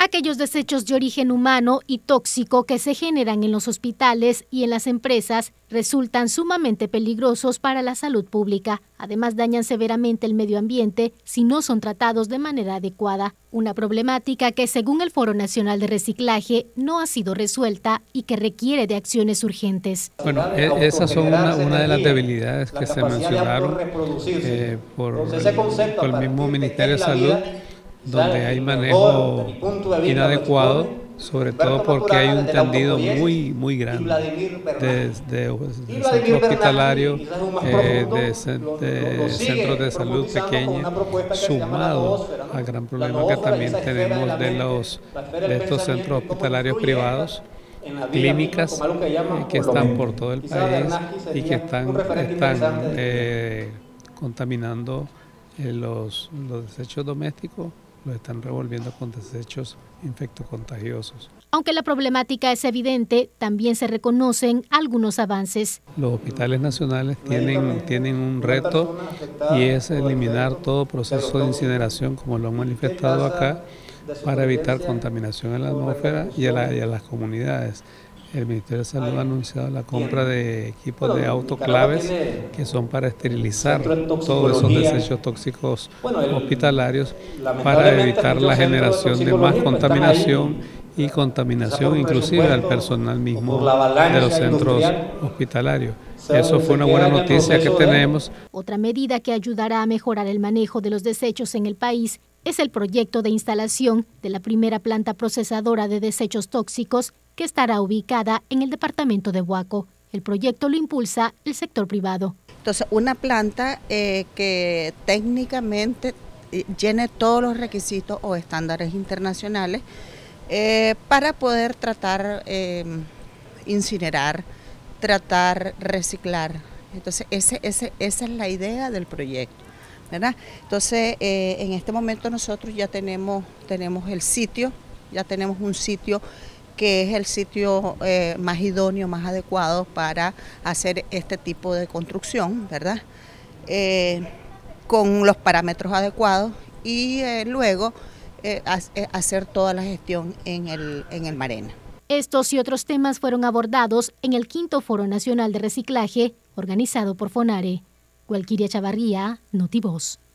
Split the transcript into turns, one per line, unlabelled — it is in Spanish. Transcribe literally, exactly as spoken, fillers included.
Aquellos desechos de origen humano y tóxico que se generan en los hospitales y en las empresas resultan sumamente peligrosos para la salud pública. Además, dañan severamente el medio ambiente si no son tratados de manera adecuada. Una problemática que, según el Foro Nacional de Reciclaje, no ha sido resuelta y que requiere de acciones urgentes.
Bueno, esas son una, una de las debilidades que se mencionaron eh, por, por el mismo Ministerio de Salud, donde hay manejo inadecuado, sobre todo porque hay un tendido muy, muy grande de, de, de centros hospitalarios, eh, de, de centros de salud pequeños, sumado al gran problema que también tenemos de, los, de estos centros hospitalarios privados, clínicas eh, que están por todo el país y que están, están eh, contaminando eh, los, los desechos domésticos, los están revolviendo con desechos infectocontagiosos.
Aunque la problemática es evidente, también se reconocen algunos avances.
Los hospitales nacionales tienen, tienen un reto y es eliminar todo proceso de incineración, como lo han manifestado acá, para evitar contaminación en la atmósfera y a, la, y a las comunidades. El Ministerio de Salud ha anunciado la compra de equipos de autoclaves que son para esterilizar todos esos desechos tóxicos hospitalarios para evitar la generación de más contaminación y contaminación inclusive al personal mismo de los centros hospitalarios. Eso fue una buena noticia que tenemos.
Otra medida que ayudará a mejorar el manejo de los desechos en el país es el proyecto de instalación de la primera planta procesadora de desechos tóxicos que estará ubicada en el departamento de Huaco. El proyecto lo impulsa el sector privado.
Entonces, una planta eh, que técnicamente llene todos los requisitos o estándares internacionales eh, para poder tratar, eh, incinerar, tratar, reciclar. Entonces, ese, ese, esa es la idea del proyecto, ¿verdad? Entonces, eh, en este momento nosotros ya tenemos, tenemos el sitio, ya tenemos un sitio que es el sitio eh, más idóneo, más adecuado para hacer este tipo de construcción, ¿verdad? Eh, con los parámetros adecuados y eh, luego eh, hacer toda la gestión en el, en el Marena.
Estos y otros temas fueron abordados en el quinto Foro Nacional de Reciclaje, organizado por FONARE. Gualquiria Chavarría, Notivoz.